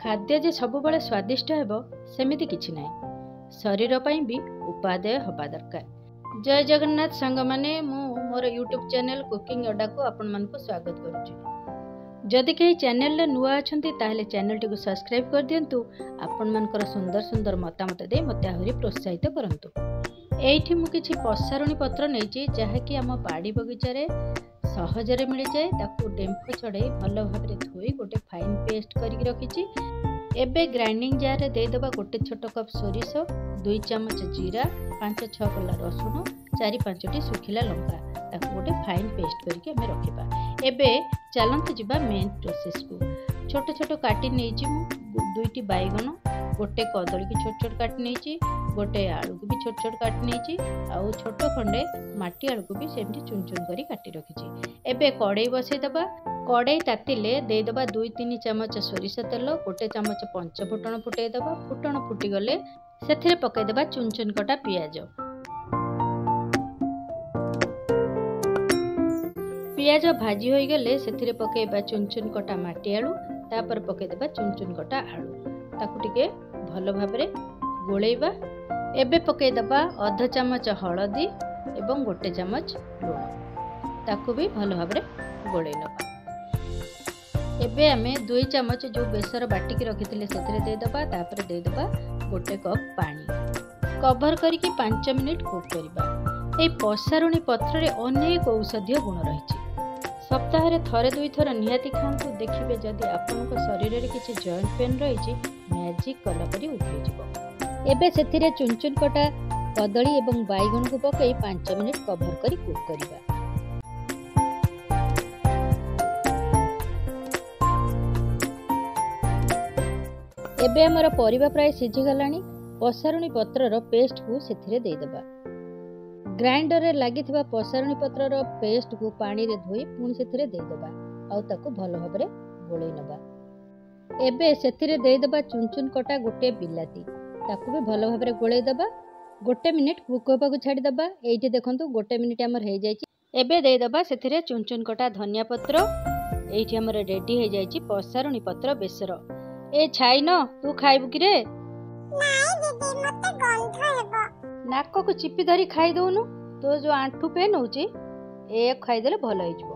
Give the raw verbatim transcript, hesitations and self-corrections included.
खाद्य जे सबुबले स्वादिष्ट हेबो सेमिति किछि नै, शरीर पई भी उपादेय हबा दरकार। जय जगन्नाथ संग माने मु मोर यूट्यूब चैनल कुकिंग अड्डा को आपण मन को स्वागत करूची। जदि कहीं चैनल रे नुआ अछंती ताहले चैनल टी को सब्सक्राइब कर दियंतु। आपण मनकर सुंदर सुंदर मतामत दे मते आहुरी प्रोत्साहित करंतु। एठी मु किछि पसारुणी पत्र नैची जहा कि हम बाड़ी बगीचा रे सहजरे मिल जाए। ताकू डेम्फो छड़े भल भाव में धोई गोटे फाइन पेस्ट करके रखी। एबे ग्राइंडिंग जार रे दे दबा गोटे छोट कप सोरिष, दुई चमच जीरा, पांच छह पल्ला रसुण, चारि पांचटी सुखिला लंका ताकू गोटे फाइन पेस्ट करके हमें रखिबा। एबे चलंतु जिबा मेन प्रोसेस को। छोट छोट काटी नेची मु दुईटी बैगन, गोटे कदली की छोट छोट काटी नेची, गोटे आलू को भी छोट छोट काटी नेची, आउ छोट खंडे माटी आलू को भी सेमती चुन चुन करी काटी रखिछि। एबे कड़ाई बसई दबा। कड़ाई तातिले दे दबा दुई तीन चमच सोरिष तेल, गोटे चमच पंच फुटण फुटई दबा। फुटण फुटी गले सेथिरे पकई दबा चुन चुन कटा पियाज। पियाज भाजी होई गले सेथिरे पकेइबा चुन चुन कटा माटी आलू, तापर पकई दबा चुन चुन कटा आलू। ताकू टिके भल भाबरे गोळेइबा। एबे पकई दबा आधा चमच हळदी एवं गोटे चमच लूण, ताकू भी भल भाबरे गोळेइ नबा। एबे आमे दुई चमच जो बेसर बाटिकी रखिथिले सेथिरे दे दबा। तापर दे दबा गोटे कप पानी। कवर करके पांच मिनिट कुक करिबा। ए पसारुणी पत्र रे अनेक औषधीय गुण रहिछि। सप्ताह रे थरे दुई थर निहाती खांतु। देखिबे जदि आपनक शरीर रे किछि जॉइंट पेन रहिछि मैजिक कला परि उठि जिवो। एबे सेथिरे चुन चुन कटा कदली एवं बैगन को पकई पांच मिनिट कवर करी कुक करिबा। एबे हमर परिबा प्राय सिझी गलानी। पसारुणी पत्र रो पेस्ट को सेथिरे दे दबा। ग्राइंडर रे लागिथिबा पसारुणी पत्र रो पेस्ट को पानी रे धोई पुणी सेथिरे दे दबा। आउ ताको भलो भाबरे गोळेइ नबा। एबे सेथिरे दे दबा चुन चुन कटा गोटे बिलाती, ताकू भी भलो भाबरे गोळेइ दबा। गोटे मिनिट कुक होबा को छाडी दबा। एइठी देखंतु गोटे मिनिट हमर हे जायछि। एबे दे दबा सेथिरे चुन चुन कटा धनिया पत्र। एइठी हमर रेडी हे जायछि पसारुणी पत्र बेसर। ए छाइन तू खाइबु कि रे? नाइ दीदी मते गंध हेबो। नाक को चिपी धरी खाई दउनु। तो जो आंठू पेन होची ए खाई देले भलो होइजबो।